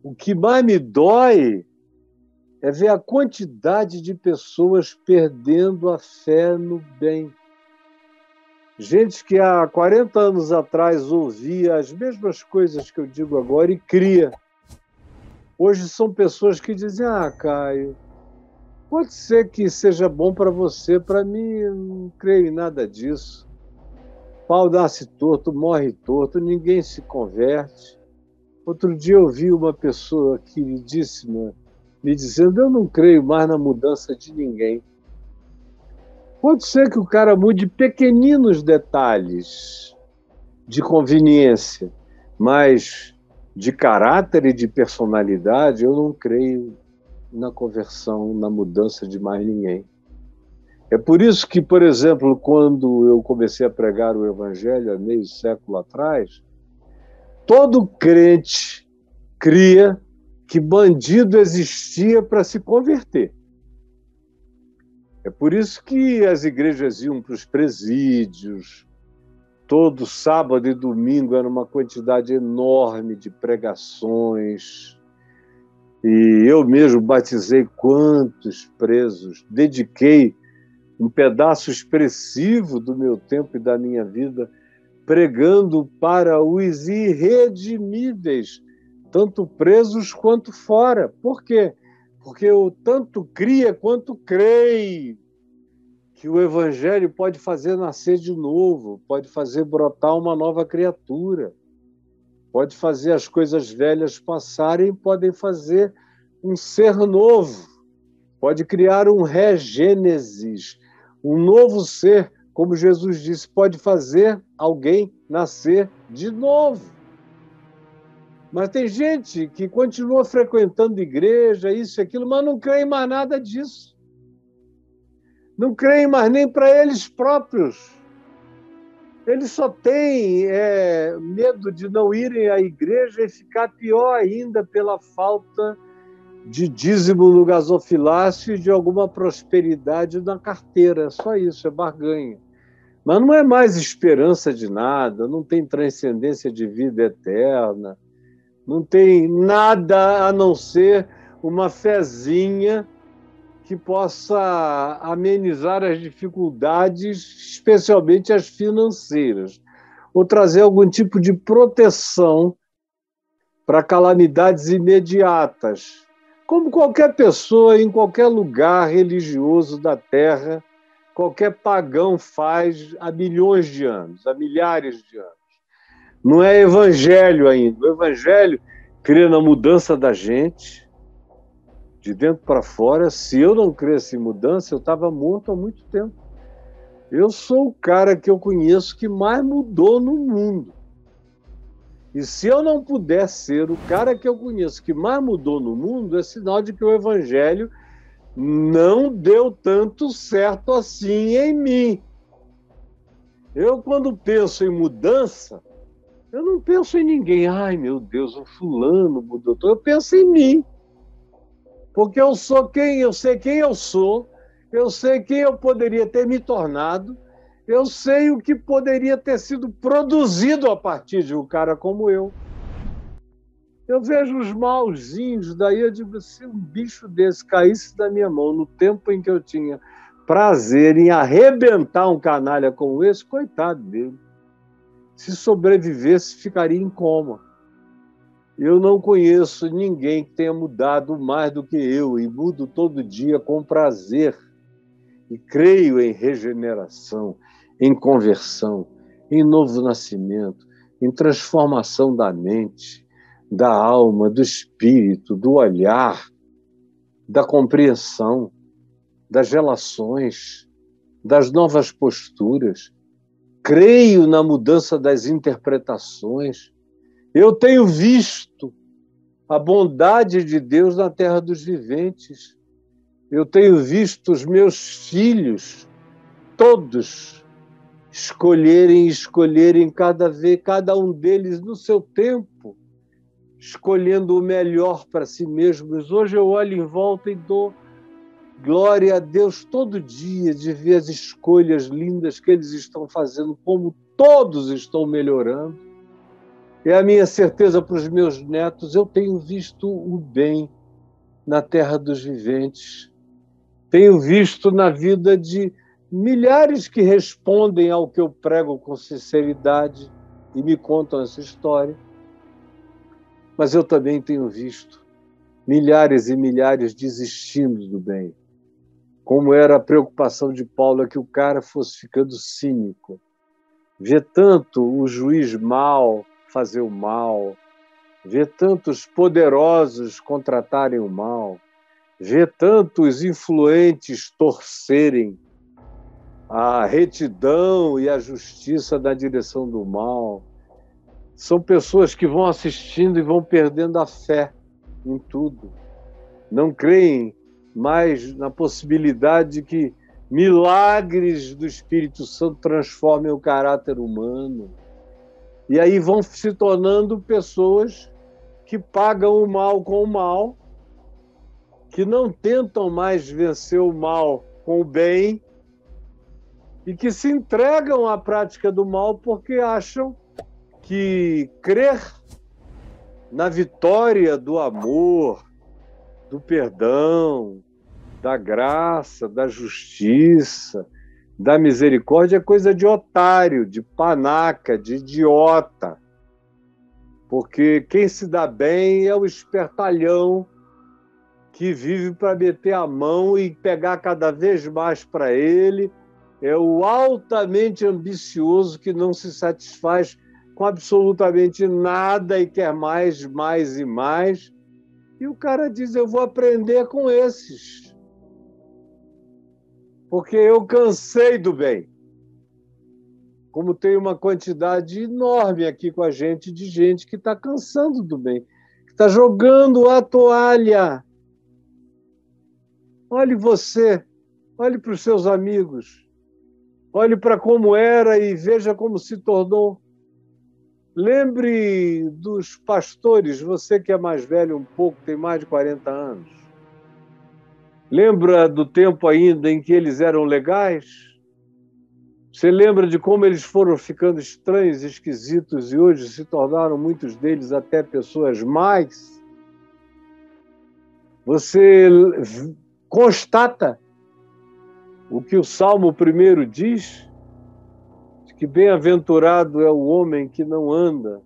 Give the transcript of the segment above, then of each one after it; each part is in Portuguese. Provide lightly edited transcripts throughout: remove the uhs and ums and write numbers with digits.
O que mais me dói é ver a quantidade de pessoas perdendo a fé no bem. Gente que há 40 anos atrás ouvia as mesmas coisas que eu digo agora e cria. Hoje são pessoas que dizem, Caio, pode ser que seja bom para você, para mim eu não creio em nada disso. Pau nasce torto, morre torto, ninguém se converte. Outro dia eu vi uma pessoa queridíssima me dizendo, eu não creio mais na mudança de ninguém. Pode ser que o cara mude pequeninos detalhes de conveniência, mas de caráter e de personalidade eu não creio na conversão, na mudança de mais ninguém. É por isso que, por exemplo, quando eu comecei a pregar o Evangelho há meio século atrás, todo crente cria que bandido existia para se converter. É por isso que as igrejas iam para os presídios, todo sábado e domingo era uma quantidade enorme de pregações, e eu mesmo batizei quantos presos, dediquei um pedaço expressivo do meu tempo e da minha vida pregando para os irredimíveis, tanto presos quanto fora. Por quê? Porque eu tanto cria quanto creio que o Evangelho pode fazer nascer de novo, pode fazer brotar uma nova criatura, pode fazer as coisas velhas passarem, podem fazer um ser novo, pode criar um regênesis, um novo ser, como Jesus disse, pode fazer alguém nascer de novo. Mas tem gente que continua frequentando igreja, isso e aquilo, mas não crê em mais nada disso. Não creem mais nem para eles próprios. Eles só têm medo de não irem à igreja e ficar pior ainda pela falta de dízimo no gasofilácio e de alguma prosperidade na carteira. É só isso, é barganha. Mas não é mais esperança de nada, não tem transcendência de vida eterna, não tem nada a não ser uma fezinha que possa amenizar as dificuldades, especialmente as financeiras, ou trazer algum tipo de proteção para calamidades imediatas, como qualquer pessoa em qualquer lugar religioso da Terra, qualquer pagão faz há milhões de anos, há milhares de anos. Não é evangelho ainda. O evangelho crê na mudança da gente, de dentro para fora. Se eu não cresce em mudança, eu estava morto há muito tempo. Eu sou o cara que eu conheço que mais mudou no mundo. E se eu não puder ser o cara que eu conheço que mais mudou no mundo, é sinal de que o evangelho não deu tanto certo assim em mim. Eu, quando penso em mudança, eu não penso em ninguém. Ai, meu Deus, o fulano mudou. Eu penso em mim. Porque eu sou quem, eu sei quem eu sou, eu sei quem eu poderia ter me tornado, eu sei o que poderia ter sido produzido a partir de um cara como eu. Eu vejo os mauzinhos, daí eu digo, se um bicho desse caísse da minha mão no tempo em que eu tinha prazer em arrebentar um canalha como esse, coitado dele. Se sobrevivesse, ficaria em coma. Eu não conheço ninguém que tenha mudado mais do que eu, e mudo todo dia com prazer. E creio em regeneração, em conversão, em novo nascimento, em transformação da mente, da alma, do espírito, do olhar, da compreensão, das relações, das novas posturas. Creio na mudança das interpretações. Eu tenho visto a bondade de Deus na terra dos viventes. Eu tenho visto os meus filhos, todos, escolherem cada um deles no seu tempo, escolhendo o melhor para si mesmos. Hoje eu olho em volta e dou glória a Deus todo dia de ver as escolhas lindas que eles estão fazendo, como todos estão melhorando. É a minha certeza para os meus netos. Eu tenho visto o bem na terra dos viventes. Tenho visto na vida de milhares que respondem ao que eu prego com sinceridade e me contam essa história. Mas eu também tenho visto milhares e milhares desistindo do bem. Como era a preocupação de Paulo, é que o cara fosse ficando cínico. Vê tanto o juiz mal fazer o mal, vê tantos poderosos contratarem o mal, vê tantos influentes torcerem a retidão e a justiça na direção do mal. São pessoas que vão assistindo e vão perdendo a fé em tudo. Não creem mais na possibilidade de que milagres do Espírito Santo transformem o caráter humano. E aí vão se tornando pessoas que pagam o mal com o mal, que não tentam mais vencer o mal com o bem e que se entregam à prática do mal porque acham que crer na vitória do amor, do perdão, da graça, da justiça, da misericórdia é coisa de otário, de panaca, de idiota. Porque quem se dá bem é o espertalhão que vive para meter a mão e pegar cada vez mais para ele, é o altamente ambicioso que não se satisfaz com absolutamente nada e quer mais, mais e mais. E o cara diz, eu vou aprender com esses, porque eu cansei do bem. Como tem uma quantidade enorme aqui com a gente, de gente que está cansando do bem, que está jogando a toalha. Olhe você, olhe para os seus amigos, olhe para como era e veja como se tornou. Lembre dos pastores, você que é mais velho um pouco, tem mais de 40 anos. Lembra do tempo ainda em que eles eram legais? Você lembra de como eles foram ficando estranhos, esquisitos e hoje se tornaram, muitos deles, até pessoas mais? Você constata o que o Salmo 1 diz? Que bem-aventurado é o homem que não anda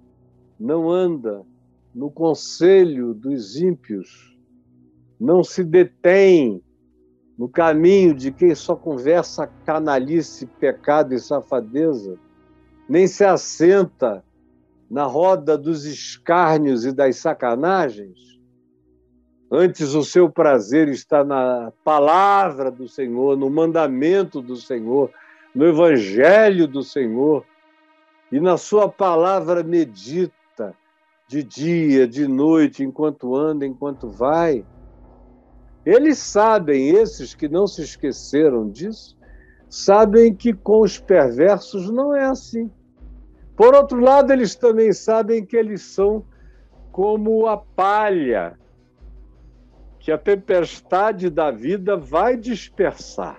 no conselho dos ímpios, não se detém no caminho de quem só conversa canalice, pecado e safadeza, nem se assenta na roda dos escárnios e das sacanagens. Antes o seu prazer está na palavra do Senhor, no mandamento do Senhor, no evangelho do Senhor, e na sua palavra medita de dia, de noite, enquanto anda, enquanto vai. Eles sabem, esses que não se esqueceram disso, sabem que com os perversos não é assim. Por outro lado, eles também sabem que eles são como a palha, que a tempestade da vida vai dispersar.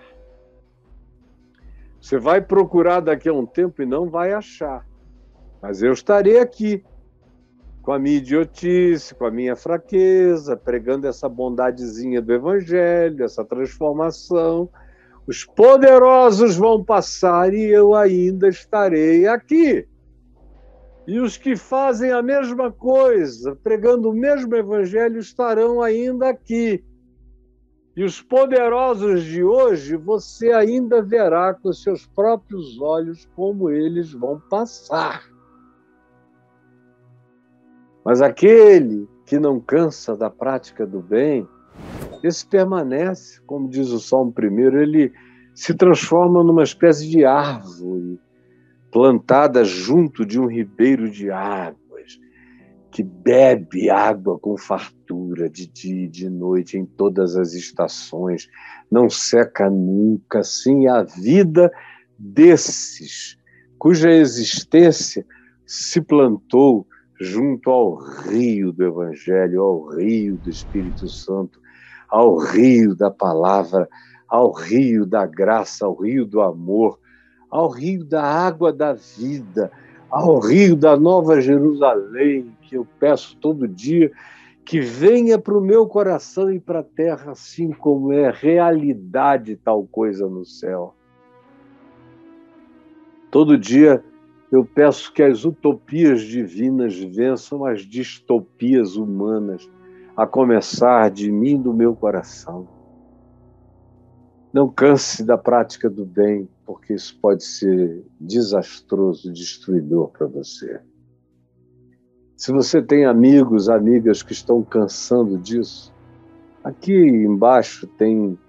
Você vai procurar daqui a um tempo e não vai achar. Mas eu estarei aqui, com a minha idiotice, com a minha fraqueza, pregando essa bondadezinha do Evangelho, essa transformação. Os poderosos vão passar e eu ainda estarei aqui. E os que fazem a mesma coisa, pregando o mesmo Evangelho, estarão ainda aqui. E os poderosos de hoje, você ainda verá com os seus próprios olhos como eles vão passar. Mas aquele que não cansa da prática do bem, esse permanece, como diz o Salmo 1, ele se transforma numa espécie de árvore plantada junto de um ribeiro de águas, que bebe água com fartura de dia e de noite, em todas as estações, não seca nunca. Assim, a vida desses, cuja existência se plantou junto ao rio do Evangelho, ao rio do Espírito Santo, ao rio da palavra, ao rio da graça, ao rio do amor, ao rio da água da vida, ao rio da Nova Jerusalém, que eu peço todo dia, que venha para o meu coração e para a terra, assim como é realidade tal coisa no céu. Todo dia eu peço que as utopias divinas vençam as distopias humanas, a começar de mim, do meu coração. Não canse da prática do bem, porque isso pode ser desastroso, destruidor para você. Se você tem amigos, amigas que estão cansando disso, aqui embaixo tem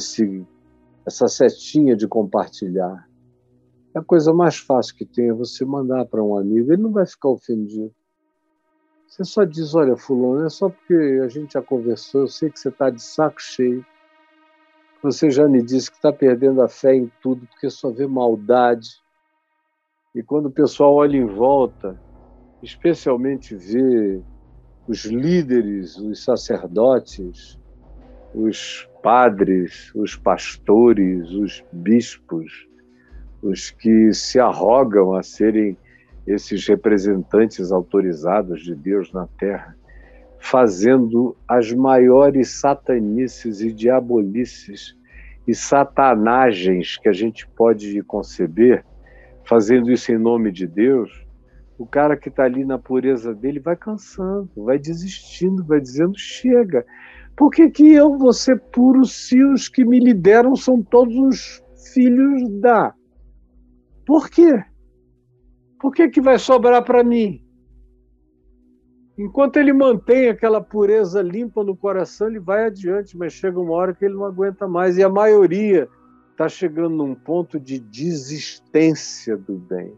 essa setinha de compartilhar. A coisa mais fácil que tem é você mandar para um amigo, ele não vai ficar ofendido. Você só diz, olha, fulano, é só porque a gente já conversou, eu sei que você está de saco cheio. Você já me disse que está perdendo a fé em tudo, porque só vê maldade. E quando o pessoal olha em volta, especialmente vê os líderes, os sacerdotes, os padres, os pastores, os bispos, os que se arrogam a serem esses representantes autorizados de Deus na Terra, fazendo as maiores satanices e diabolices e satanagens que a gente pode conceber, fazendo isso em nome de Deus, o cara que está ali na pureza dele vai cansando, vai desistindo, vai dizendo, chega. Por que eu vou ser puro se os que me lideram são todos os filhos da... Por quê? Por que vai sobrar para mim? Enquanto ele mantém aquela pureza limpa no coração, ele vai adiante, mas chega uma hora que ele não aguenta mais. E a maioria está chegando num ponto de desistência do bem.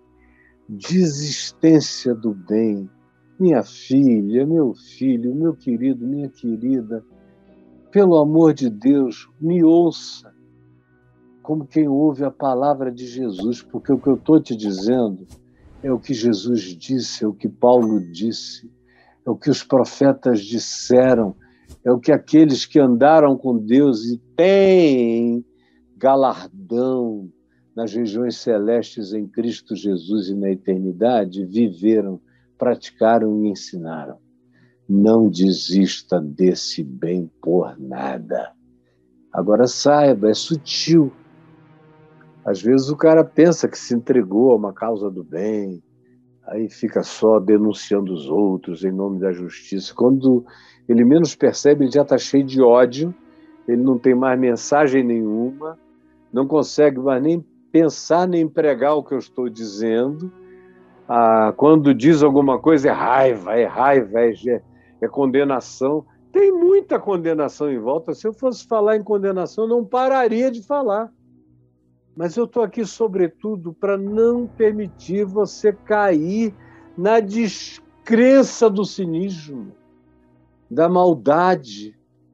Desistência do bem. Minha filha, meu filho, meu querido, minha querida, pelo amor de Deus, me ouça como quem ouve a palavra de Jesus, porque o que eu estou te dizendo é o que Jesus disse, é o que Paulo disse, é o que os profetas disseram, é o que aqueles que andaram com Deus e têm galardão nas regiões celestes em Cristo Jesus e na eternidade, viveram, praticaram e ensinaram. Não desista desse bem por nada. Agora saiba, é sutil. Às vezes o cara pensa que se entregou a uma causa do bem, aí fica só denunciando os outros em nome da justiça. Quando ele menos percebe, ele já está cheio de ódio, ele não tem mais mensagem nenhuma, não consegue mais nem pensar nem pregar o que eu estou dizendo. Quando diz alguma coisa, é raiva, é condenação. Tem muita condenação em volta. Se eu fosse falar em condenação, eu não pararia de falar. Mas eu estou aqui, sobretudo, para não permitir você cair na descrença do cinismo, da maldade,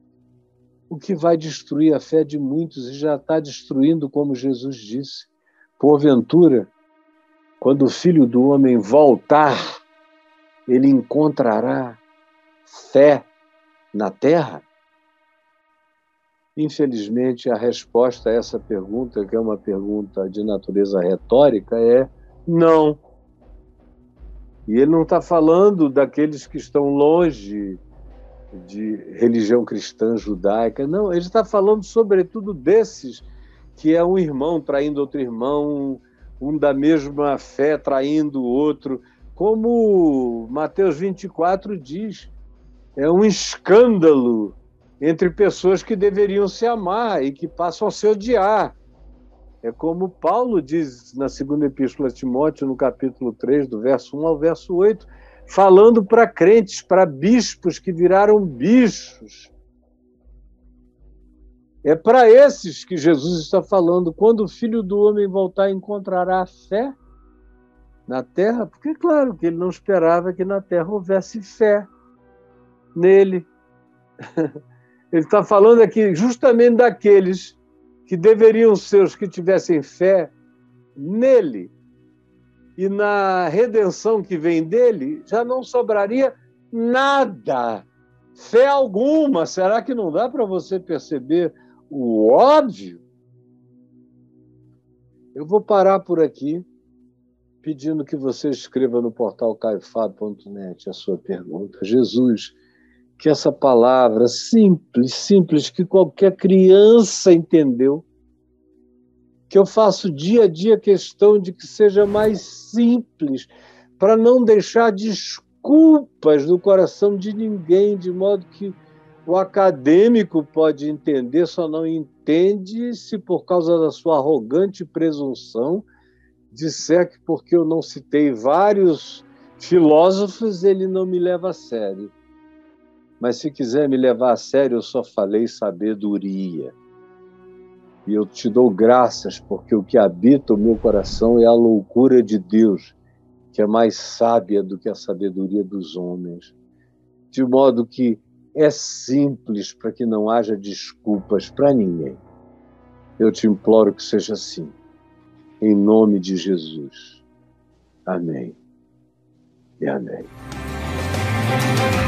o que vai destruir a fé de muitos e já está destruindo, como Jesus disse. Porventura, quando o Filho do Homem voltar, ele encontrará fé na terra? Infelizmente, a resposta a essa pergunta, que é uma pergunta de natureza retórica, é não. E ele não está falando daqueles que estão longe de religião cristã judaica, não, ele está falando sobretudo desses que é um irmão traindo outro irmão, um da mesma fé traindo o outro, como Mateus 24 diz, é um escândalo entre pessoas que deveriam se amar e que passam a se odiar. É como Paulo diz na segunda epístola a Timóteo, no capítulo 3, do verso 1 ao verso 8, falando para crentes, para bispos que viraram bichos. É para esses que Jesus está falando. Quando o Filho do Homem voltar, encontrará fé na terra? Porque, claro, que ele não esperava que na terra houvesse fé nele. Ele está falando aqui justamente daqueles que deveriam ser os que tivessem fé nele. E na redenção que vem dele, já não sobraria nada, fé alguma. Será que não dá para você perceber o óbvio? Eu vou parar por aqui, pedindo que você escreva no portal caifado.net a sua pergunta. Jesus, que essa palavra simples, que qualquer criança entendeu, que eu faço dia a dia questão de que seja mais simples, para não deixar desculpas no coração de ninguém, de modo que o acadêmico pode entender, só não entende se por causa da sua arrogante presunção disser que porque eu não citei vários filósofos, ele não me leva a sério. Mas se quiser me levar a sério, eu só falei sabedoria. E eu te dou graças, porque o que habita o meu coração é a loucura de Deus, que é mais sábia do que a sabedoria dos homens. De modo que é simples, para que não haja desculpas para ninguém. Eu te imploro que seja assim. Em nome de Jesus. Amém. E amém.